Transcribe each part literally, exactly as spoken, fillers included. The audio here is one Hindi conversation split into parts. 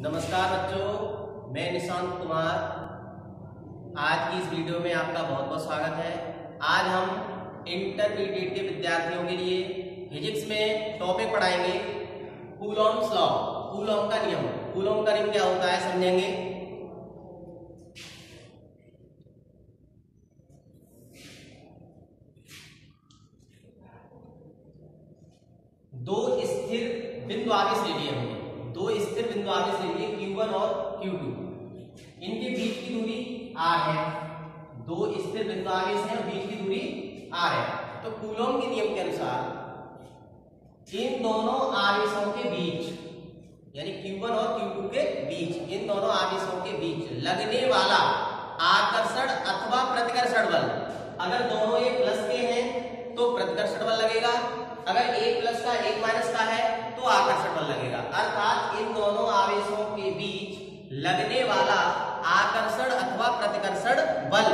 नमस्कार बच्चों, मैं निशांत कुमार। आज की इस वीडियो में आपका बहुत बहुत स्वागत है। आज हम इंटरमीडिएट के विद्यार्थियों के लिए फिजिक्स में टॉपिक पढ़ाएंगे कूलॉम्स लॉ, कूलॉम का नियम। कूलॉम का नियम क्या होता है समझेंगे। दो स्थिर बिंदु आवेश ले लिए हमने, दो स्थिर बिंदु आवेश ले लिए क्यू वन और क्यू टू। इनके बीच की दूरी r है। दो स्थिर बिंदु आवेश हैं और बीच की दूरी r है। तो कूलॉम के नियम के अनुसार इन दोनों आवेशों के बीच, यानी क्यू वन और क्यू टू के बीच, इन दोनों आवेशों के बीच लगने वाला आकर्षण अथवा प्रतिकर्षण बल, अगर दोनों एक प्लस के हैं तो प्रतिकर्षण बल लगेगा, अगर एक प्लस का एक माइनस का है तो आकर्षण बल लगेगा। अर्थात इन दोनों आवेशों के बीच लगने वाला आकर्षण अथवा प्रतिकर्षण बल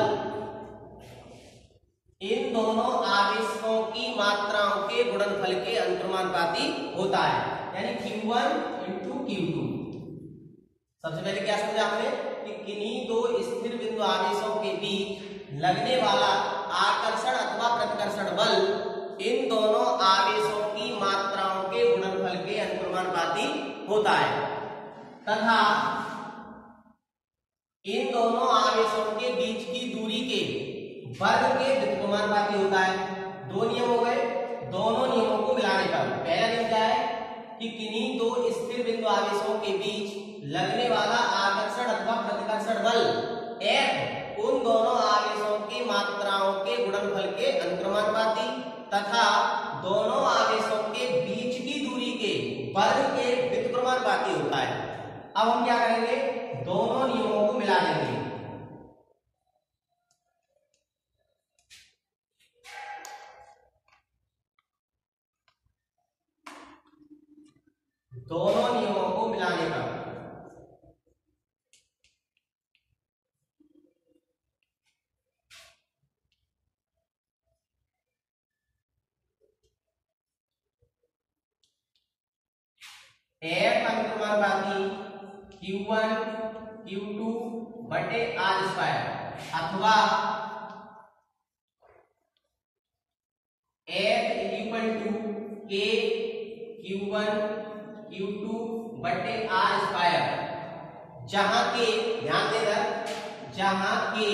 इन दोनों आवेशों की मात्राओं के गुणनफल के अंतर्मानुपाती होता है, यानी q one into q two. सबसे पहले क्या समझा हमने कि किन्हीं दो स्थिर बिंदु आवेशों के बीच लगने वाला आकर्षण अथवा प्रतिकर्षण बल इन दोनों आवेशों की मात्राओं के गुणनफल के अनुपाती होता है तथा इन दोनों आवेशों के बीच की दूरी के वर्ग के व्युत्क्रमानुपाती होता है। दो नियम हो गए, दोनों नियमों को मिलाने पर पहला नियम क्या है कि किन्हीं दो स्थिर बिंदु आवेशों के बीच लगने वाला आकर्षण अथवा प्रतिकर्षण बल F उन दोनों आवेशों की मात्राओं के गुणनफल के अनुक्रमानुपाती तथा दोनों आवेशों के बीच की दूरी के वर्ग के व्युत्क्रमानुपाती होता है। अब हम क्या करेंगे, दोनों नियमों को मिला देंगे। दोनों नियमों को मिलाने पर F अनुक्रमानुपाती क्यू वन क्यू टू बटे आर स्क्वायर अथवा F equal to k q one q two बटे आर स्क्वायर, जहां के, ध्यान देना, जहां के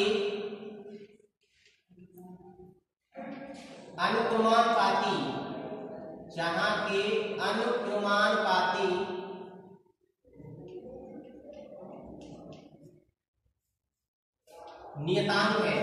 अनुक्रमानुपाती, जहां के अनुक्रमानुपाती नियतांक है,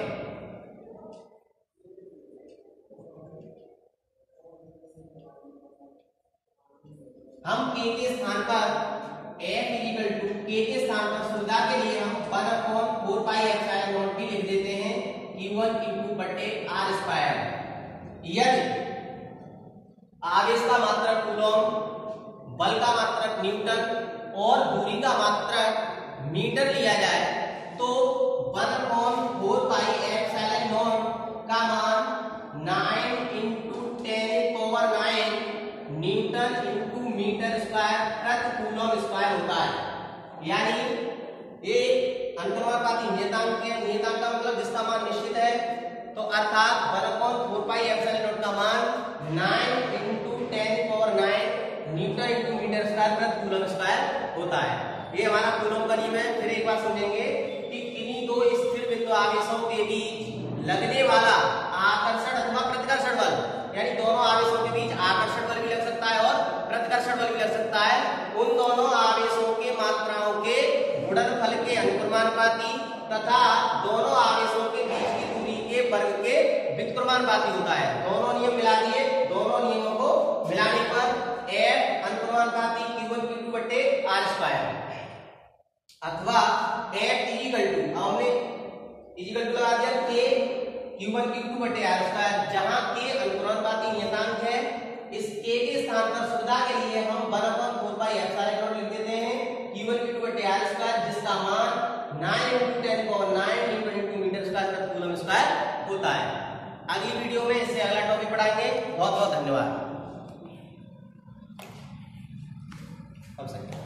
हम k के स्थान पर f इक्वल टू k के स्थान पर सुविधा के लिए हम one upon four pi epsilon naught भी लिख देते हैं क्यू वन क्यू टू बटे आर स्क्वायर। यदि आवेश का मात्रक कूलॉम, बल का मात्रक न्यूटन और दूरी का मात्रक मीटर लिया जाए तो one upon four pi epsilon naught का मान nine into ten power nine newton into metre square प्रति कूलॉम स्क्वायर होता है। यानी ये अंतर्मानुपाती नियतांक है, नियतांक का मतलब जिसका मान निश्चित है, तो अर्थात one upon four pi epsilon naught का मान nine into ten power nine newton into metre square प्रति कूलॉम स्क्वायर होता है। ये हमारा कूलॉम का नियम है। फिर एक बार समझेंगे कि किन्हीं दो स्थिर बिंदु आवेशों के बीच लगने वाला आकर्षण अथवा प्रतिकर्षण बल, यानी दोनों आवेशों के बीच आकर्षण बल भी लग सकता है और प्रतिकर्षण बल भी लग सकता है, उन दोनों आवेशों के मात्राओं के गुणनफल के अनुक्रमानुपाती तथा दोनों आवेशों के बीच की दूरी के वर्ग के व्युत्क्रमानुपाती होता है। दोनों नियम मिला दिए, दोनों नियमों को मिलाने पर F अनुक्रमानुपाती क्यू वन क्यू टू बटे आर स्क्वायर अथवा F इक्वल टू, हमने इक्वल टू लगा दिया k q one q two बटे आर स्क्वायर, जहां k अनुक्रमानुपाती नियतांक है। इस k के स्थान पर सुविधा के लिए हम one upon four pi epsilon naught लिख देते हैं क्यू वन क्यू टू बटे आर स्क्वायर, जिसका मान nine into ten power nine newton into metre square प्रति कूलॉम स्क्वायर होता है। अगली वीडियो में इससे अगला टॉपिक पढ़ाएंगे। बहुत बहुत धन्यवाद। अब सही।